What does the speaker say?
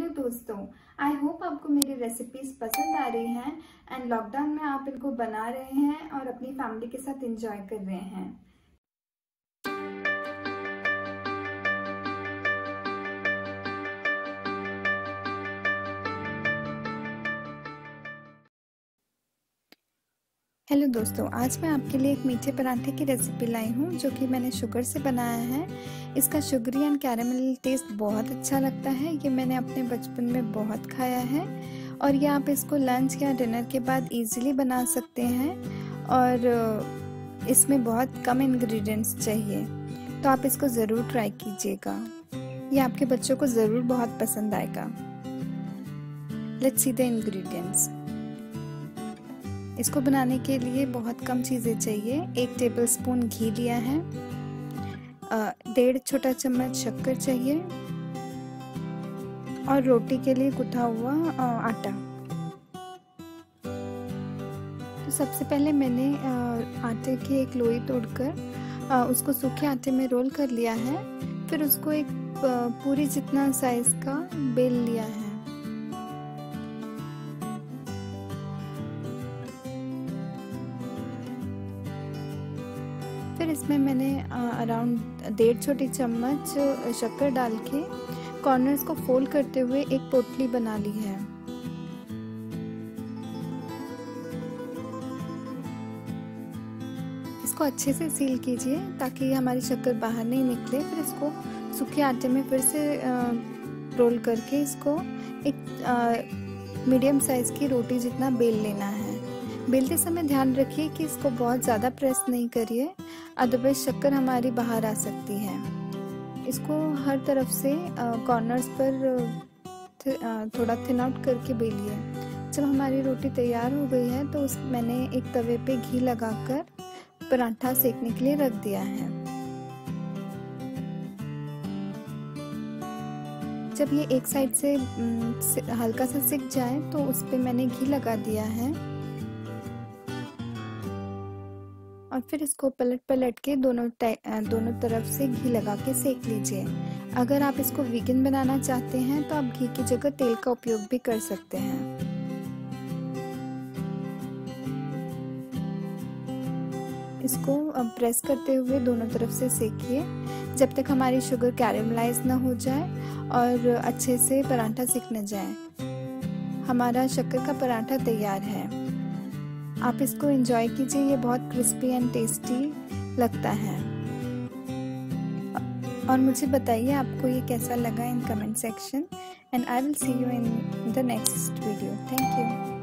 दोस्तों, I hope आपको मेरी रेसिपीज पसंद आ रही हैं एंड लॉकडाउन में आप इनको बना रहे हैं और अपनी फैमिली के साथ एंजॉय कर रहे हैं। हेलो दोस्तों, आज मैं आपके लिए एक मीठे पराठे की रेसिपी लाई हूँ जो कि मैंने शुगर से बनाया है। इसका शुगरी एंड कैरेमल टेस्ट बहुत अच्छा लगता है। ये मैंने अपने बचपन में बहुत खाया है और ये आप इसको लंच या डिनर के बाद इजीली बना सकते हैं और इसमें बहुत कम इंग्रेडिएंट्स चाहिए, तो आप इसको ज़रूर ट्राई कीजिएगा। ये आपके बच्चों को ज़रूर बहुत पसंद आएगा। Let's see the ingredients. इसको बनाने के लिए बहुत कम चीज़ें चाहिए। 1 टेबलस्पून घी लिया है, 1.5 छोटा चम्मच शक्कर चाहिए और रोटी के लिए गूथा हुआ आटा। तो सबसे पहले मैंने आटे की एक लोई तोड़कर उसको सूखे आटे में रोल कर लिया है। फिर उसको एक पूरी जितना साइज का बेल लिया है। फिर इसमें मैंने अराउंड 1.5 छोटी चम्मच शक्कर डाल के कॉर्नर्स को फोल्ड करते हुए एक पोटली बना ली है। इसको अच्छे से सील कीजिए ताकि हमारी शक्कर बाहर नहीं निकले। फिर इसको सूखे आटे में फिर से रोल करके इसको एक मीडियम साइज़ की रोटी जितना बेल लेना है। बेलते समय ध्यान रखिए कि इसको बहुत ज़्यादा प्रेस नहीं करिए, अदरवाइज शक्कर हमारी बाहर आ सकती है। इसको हर तरफ से कॉर्नर्स पर थोड़ा थिन आउट करके बेलिए। जब हमारी रोटी तैयार हो गई है तो मैंने एक तवे पे घी लगाकर पराठा सेकने के लिए रख दिया है। जब ये एक साइड से हल्का सा सिक जाए तो उस पे मैंने घी लगा दिया है और फिर इसको पलट के दोनों तरफ से घी लगा के सेक लीजिए। अगर आप इसको वीगन बनाना चाहते हैं तो आप घी की जगह तेल का उपयोग भी कर सकते हैं। इसको प्रेस करते हुए दोनों तरफ से सेकिए जब तक हमारी शुगर कैरेमलाइज ना हो जाए और अच्छे से पराठा सिक न जाए। हमारा शक्कर का पराठा तैयार है। आप इसको एंजॉय कीजिए, ये बहुत क्रिस्पी एंड टेस्टी लगता है। और मुझे बताइए आपको ये कैसा लगा in comment section and I will see you in the next video. Thank you.